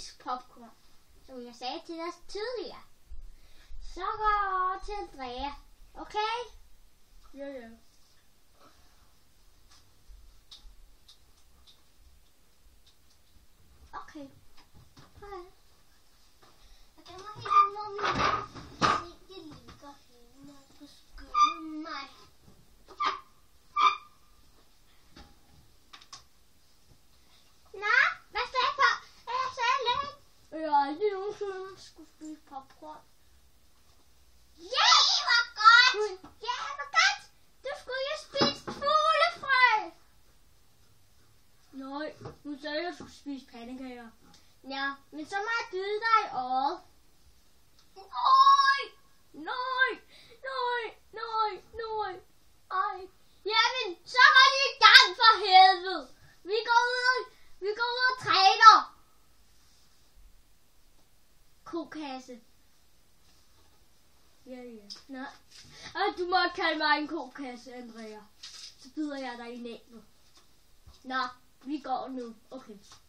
spise popcorn, som jeg sagde til dig tidligere. Så går jeg over til Andrea. Okay? Ja. Okay. Hej. Jeg gemmer helt hvor min ting ligger henne og beskytter mig. Nå, hvad sagde jeg på? Jeg sagde lidt. Jeg har aldrig nogensinde skulle spise popcorn. Ja, det var godt. Ja, det var godt. Du skulle jo spise fuglefrø. Nej, nu sagde jeg, at jeg skulle spise pandekager. Ja, men så må jeg byde dig i øjet. Nej. Ej. Jamen, så var det i gang for helvede. Vi går ud og træner. Kokasse. Ja. Nej. Ej, du må ikke kalde mig en kokasse, Andrea. Så bider jeg dig i næbet. Nå, Vi går nu. Okay.